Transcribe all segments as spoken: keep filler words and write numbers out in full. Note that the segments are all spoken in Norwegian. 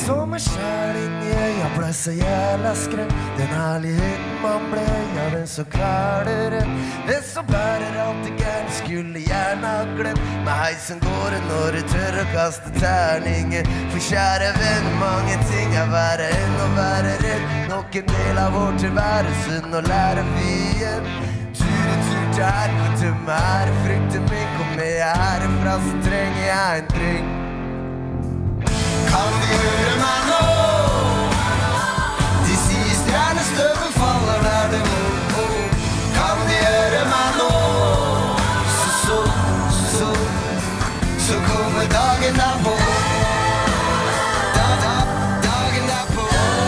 Så meg sjæl inn i øya, ble så jævla skremt. Den herligheten man ble, ja, den så kveler en. Den som bærer alt det gærne, skulle gjerne ha glemt. Med heisen går det når du tør å kaste terninger. For kjære venn, mange ting er verre enn å være redd. Nok en del av vår tilværelse, nå lærer vi igjen. Tur i tur til helvete med ære, frykten min. Kommer jeg herifra, så trenger jeg en drink. Kan de høre meg nå? De sier stjernestøvet faller der det må. Kan de høre meg nå? Så, så, så, så kommer dagen derpå. Da, da, dagen derpå.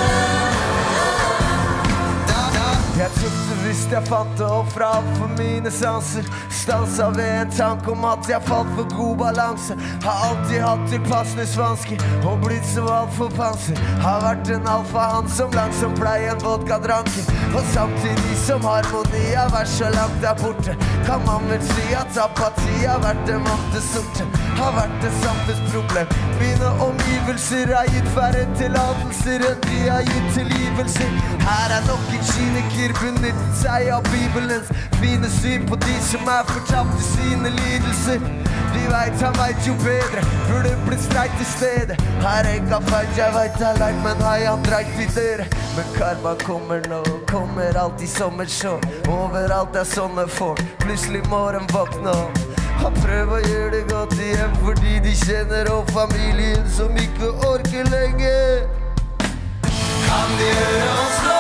Da, da. Jeg trodde visst jeg fant det opp fra alt for mine sanser. Stansa ved en tanke om at jeg falt for god balanse. Har alltid hatt tilpassningsvansker og blitt så alt for panser. Har vært en alfahann som langsomt blei en vodka-dranke. Og samtidig som harmoni har vært så langt der borte, kan man vel si at apati har vært det vante sorte. Har vært et samfunnsproblem. Mine omgivelser har gitt færre tillatelser enn de har gitt tilgivelser. Her er nok en kyniker benyttet seg av Bibelens fine syn på de som er fortapt i sine lidelser. De vet han vet jo bedre, burde blitt streit i stedet. Her er ikke feil, jeg vet jeg leit, men har han dreit i dere. Men karma kommer nå, kommer alltid som et sjå. Overalt er sånne folk, plutselig morgen våkne opp. Han prøver å gjøre det godt igjen, fordi de kjenner og familien som ikke orker lenge. Kan de høre oss nå?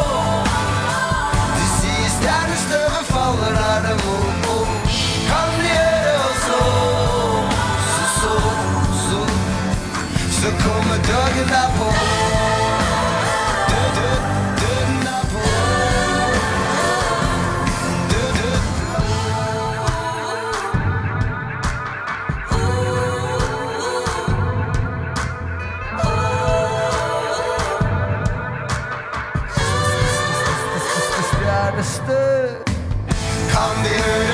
De sier stjernestøvet faller der det må. Kan de høre oss nå? Så, så, så, så kommer dagen derpå. Død, død, døden derpå. Død, død. Stjernestøv. Kan de høre